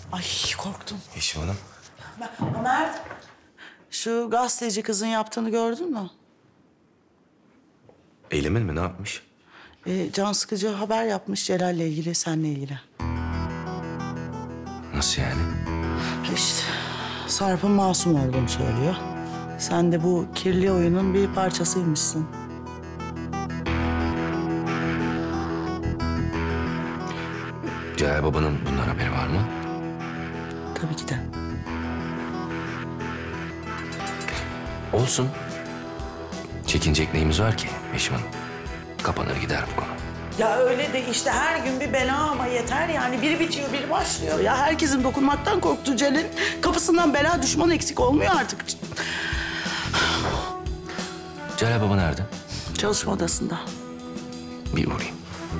Ay korktum. Yeşim Hanım. Mert, şu gazeteci kızın yaptığını gördün mü? Eylemin mi? Ne yapmış? Can sıkıcı haber yapmış Celal'le ilgili, seninle ilgili. Nasıl yani? İşte Sarp'ın masum olduğunu söylüyor. Sen de bu kirli oyunun bir parçasıymışsın. Celal babanın bundan haberi var mı? Tabii ki de. Olsun. Çekinecek neyimiz var ki Yeşim Hanım? Kapanır gider bu konu. Ya öyle de işte her gün bir bela ama yeter yani. Biri bitiyor, biri başlıyor. Ya herkesin dokunmaktan korktuğu Celal'in kapısından bela düşman eksik olmuyor artık. Celal baba nerede? Çalışma odasında. Bir uğrayayım.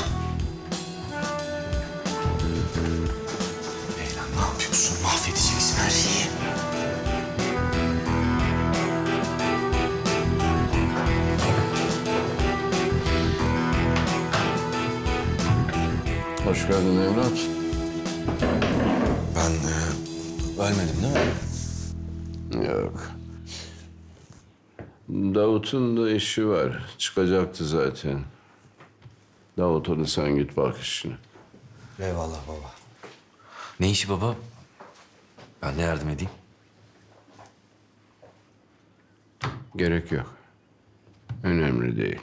Leyla ne yapıyorsun? Mahvedeceksin her şeyi. Hoş geldin evlat. Ben ölmedim değil mi? Yok. Davut'un da işi var. Çıkacaktı zaten. Davut hadi sen git bak işine. Eyvallah baba. Ne işi baba? Ben de yardım edeyim. Gerek yok. Önemli değil.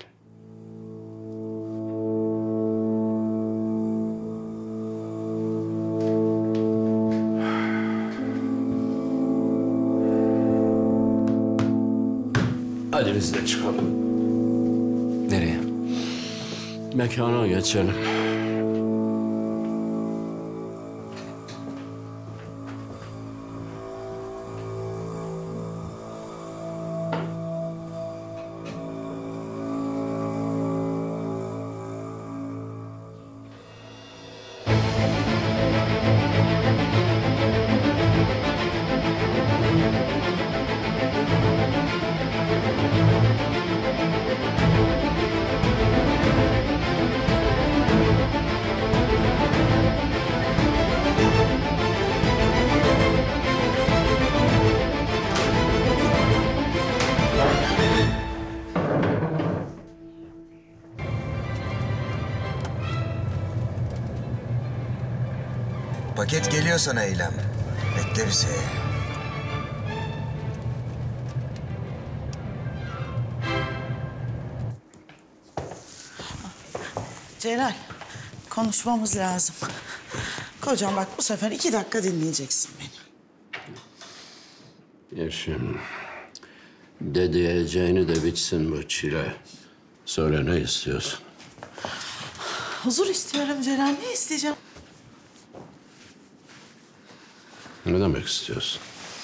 Hadi biz de çıkalım. Nereye? Mekana geçelim. Paket geliyor sana Eylem. Bekle bizi. Celal, konuşmamız lazım. Kocam bak bu sefer 2 dakika dinleyeceksin beni. Yeşim, de diyeceğini de bitsin bu çile. Söyle ne istiyorsun? Huzur istiyorum Celal, ne isteyeceğim? Ne demek istiyorsun?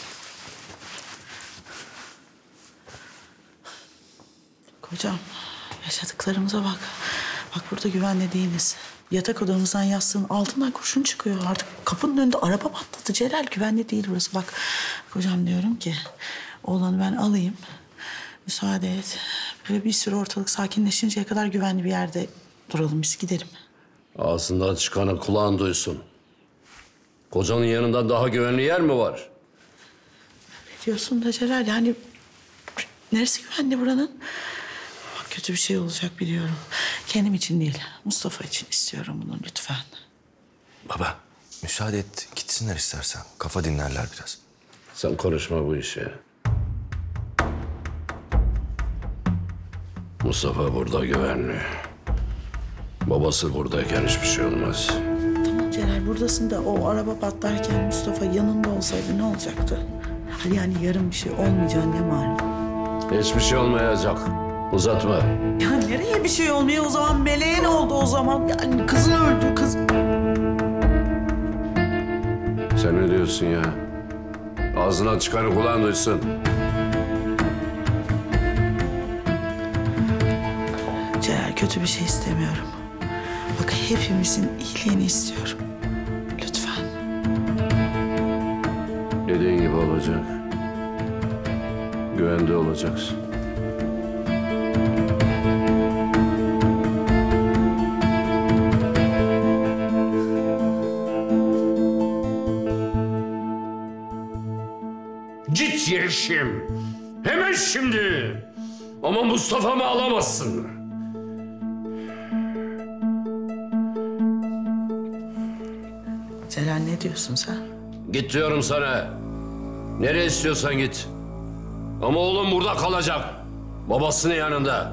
Kocam, yaşadıklarımıza bak. Bak burada güvende değiliz. Yatak odamızdan yastığın altından kurşun çıkıyor. Artık kapının önünde araba patladı. Celal güvende değil burası. Bak kocam diyorum ki oğlanı ben alayım. Müsaade et. Böyle bir süre ortalık sakinleşinceye kadar güvenli bir yerde duralım biz gidelim. Ağzından çıkanı kulağın duysun. Kocanın yanında daha güvenli yer mi var? Ne diyorsun da Celal yani neresi güvenli buranın? Bak kötü bir şey olacak biliyorum. Kendim için değil Mustafa için istiyorum bunu lütfen. Baba müsaade et gitsinler istersen. Kafa dinlerler biraz. Sen konuşma bu işe. Mustafa burada güvenli. Babası buradayken hiçbir şey olmaz. Tamam Celal buradasın da o araba patlarken Mustafa yanında olsaydı ne olacaktı? Hadi yani yarın bir şey olmayacağı ne malum? Hiçbir şey olmayacak. Uzatma. Ya nereye bir şey olmuyor o zaman? Meleğe ne oldu o zaman? Yani kızın öldü kız. Sen ne diyorsun ya? Ağzından çıkanı kulağın duysun. Celal kötü bir şey istemiyorum. Bak hepimizin iyiliğini istiyorum. Lütfen. Dediğin gibi olacak. Güvende olacaksın. git Yeşim. Hemen şimdi. Ama Mustafa'mı alamazsın. Celal ne diyorsun sen? Git diyorum sana. Nereye istiyorsan git. Ama oğlum burada kalacak. Babasının yanında.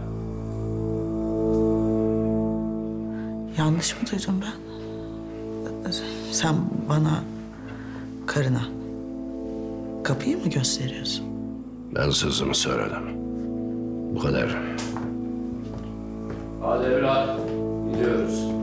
Yanlış mı duydum ben? Sen bana, karına kapıyı mı gösteriyorsun? Ben sözümü söyledim. Bu kadar. Hadi evlat, gidiyoruz.